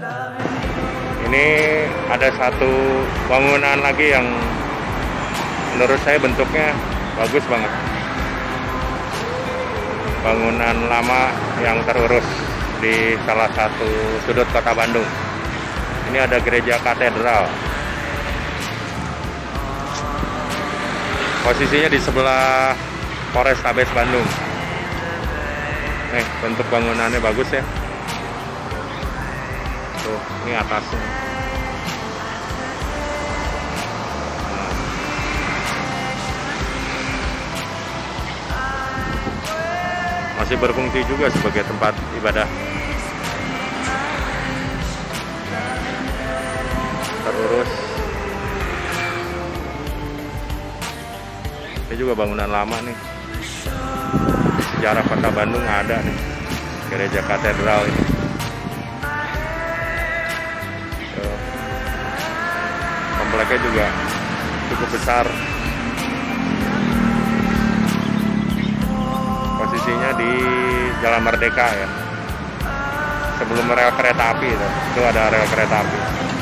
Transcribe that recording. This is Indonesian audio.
Ini ada satu bangunan lagi yang menurut saya bentuknya bagus banget. Bangunan lama yang terurus di salah satu sudut kota Bandung. Ini ada gereja katedral. Posisinya di sebelah Polrestabes Bandung. Nih, bentuk bangunannya bagus ya. Tuh, ini atasnya. Masih berfungsi juga sebagai tempat ibadah. Terurus. Ini juga bangunan lama nih. Sejarah kota Bandung ada nih. Gereja katedral ini. Kompleknya juga cukup besar. Posisinya di Jalan Merdeka ya. Sebelum rel kereta api itu ada rel kereta api.